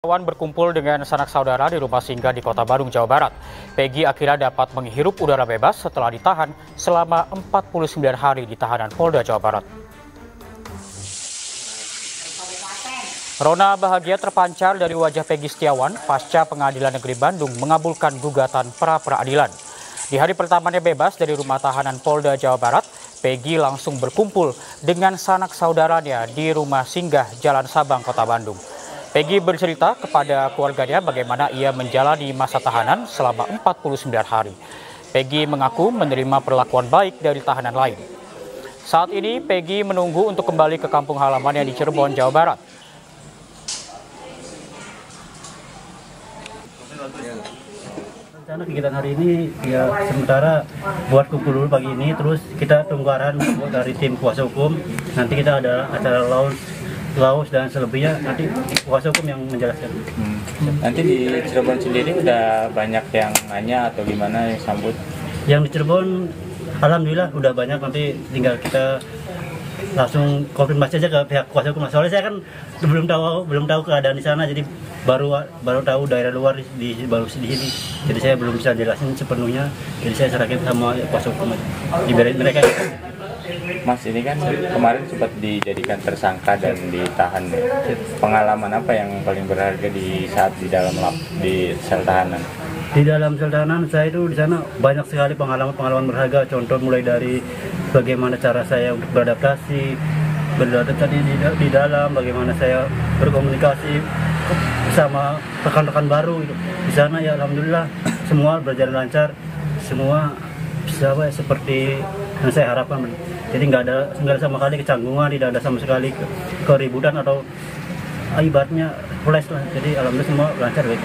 Kawan berkumpul dengan sanak saudara di rumah singgah di Kota Bandung, Jawa Barat. Peggy akhirnya dapat menghirup udara bebas setelah ditahan selama 49 hari di tahanan Polda Jawa Barat. Rona bahagia terpancar dari wajah Peggy Setiawan pasca Pengadilan Negeri Bandung mengabulkan gugatan pra-peradilan. Di hari pertamanya bebas dari rumah tahanan Polda Jawa Barat, Peggy langsung berkumpul dengan sanak saudaranya di rumah singgah Jalan Sabang, Kota Bandung. Peggy bercerita kepada keluarganya bagaimana ia menjalani masa tahanan selama 49 hari. Peggy mengaku menerima perlakuan baik dari tahanan lain. Saat ini Peggy menunggu untuk kembali ke kampung halamannya di Cirebon, Jawa Barat. Rencana kegiatan hari ini ya sementara buat kumpul dulu pagi ini, terus kita tunggu arahan dari tim kuasa hukum. Nanti kita ada acara laus dan selebihnya nanti kuasa hukum yang menjelaskan. Nanti di Cirebon sendiri udah banyak yang nanya atau gimana yang sambut? Yang di Cirebon alhamdulillah udah banyak, nanti tinggal kita langsung konfirmasi aja ke pihak kuasa hukum. Soalnya saya kan belum tahu keadaan di sana, jadi baru tahu daerah luar baru di sini. Jadi saya belum bisa jelasin sepenuhnya. Jadi saya serahkan sama kuasa hukum aja. Diberi mereka. Mas, ini kan kemarin sempat dijadikan tersangka dan ditahan. Pengalaman apa yang paling berharga di saat di sel tahanan? Di dalam sel tahanan saya itu di sana banyak sekali pengalaman berharga. Contoh mulai dari bagaimana cara saya untuk beradaptasi di dalam, bagaimana saya berkomunikasi bersama rekan-rekan baru itu. Di sana ya alhamdulillah semua berjalan lancar, semua bisa seperti yang saya harapkan. Jadi nggak ada sama sekali kecanggungan, tidak ada sama sekali keributan atau ibaratnya flash lah. Jadi alhamdulillah semua lancar baik.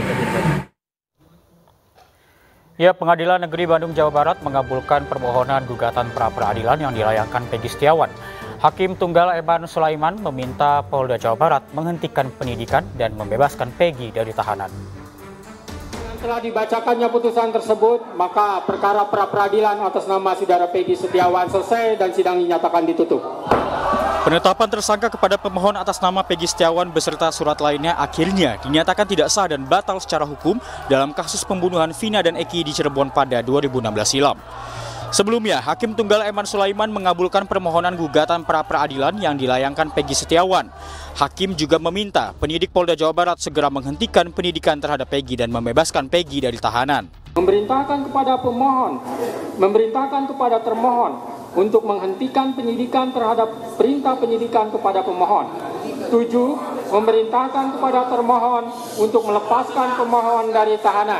Ya, Pengadilan Negeri Bandung, Jawa Barat mengabulkan permohonan gugatan pra-peradilan yang dilayangkan Peggy Setiawan. Hakim Tunggal Eman Sulaiman meminta Polda Jawa Barat menghentikan penyidikan dan membebaskan Peggy dari tahanan. Setelah dibacakannya putusan tersebut, maka perkara pra-peradilan atas nama saudara Peggy Setiawan selesai dan sidang dinyatakan ditutup. Penetapan tersangka kepada pemohon atas nama Peggy Setiawan beserta surat lainnya akhirnya dinyatakan tidak sah dan batal secara hukum dalam kasus pembunuhan Vina dan Eki di Cirebon pada 2016 silam. Sebelumnya, Hakim Tunggal Eman Sulaiman mengabulkan permohonan gugatan pra-peradilan yang dilayangkan Peggy Setiawan. Hakim juga meminta penyidik Polda Jawa Barat segera menghentikan penyidikan terhadap Peggy dan membebaskan Peggy dari tahanan. Memerintahkan kepada termohon untuk menghentikan penyidikan terhadap perintah penyidikan kepada pemohon. 7. Memerintahkan kepada termohon untuk melepaskan pemohon dari tahanan.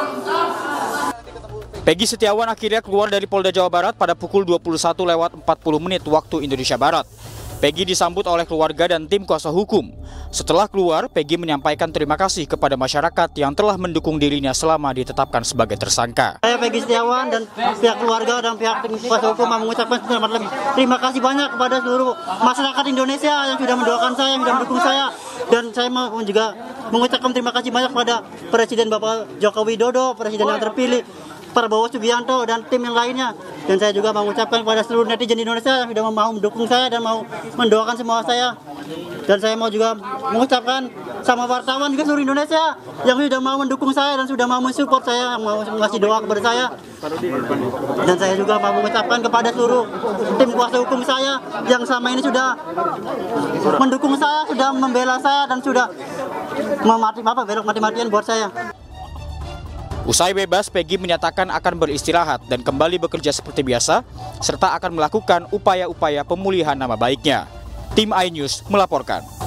Peggy Setiawan akhirnya keluar dari Polda Jawa Barat pada pukul 21:40 waktu Indonesia Barat. Peggy disambut oleh keluarga dan tim kuasa hukum. Setelah keluar, Peggy menyampaikan terima kasih kepada masyarakat yang telah mendukung dirinya selama ditetapkan sebagai tersangka. Saya Peggy Setiawan dan pihak keluarga dan pihak tim kuasa hukum mengucapkan terima kasih banyak kepada seluruh masyarakat Indonesia yang sudah mendoakan saya, yang sudah mendukung saya. Dan saya mau juga mengucapkan terima kasih banyak kepada Presiden Bapak Joko Widodo, Presiden yang terpilih, Prabowo Subianto dan tim yang lainnya. Dan saya juga mengucapkan kepada seluruh netizen di Indonesia yang sudah mau mendukung saya dan mau mendoakan semua saya. Dan saya mau juga mengucapkan sama wartawan juga seluruh Indonesia yang sudah mau mendukung saya dan sudah mau mensupport saya, yang mau mengasih doa kepada saya. Dan saya juga mau mengucapkan kepada seluruh tim kuasa hukum saya yang selama ini sudah mendukung saya, sudah membela saya dan sudah belok mati-matian buat saya. Usai bebas, Peggy menyatakan akan beristirahat dan kembali bekerja seperti biasa, serta akan melakukan upaya-upaya pemulihan nama baiknya. Tim iNews melaporkan.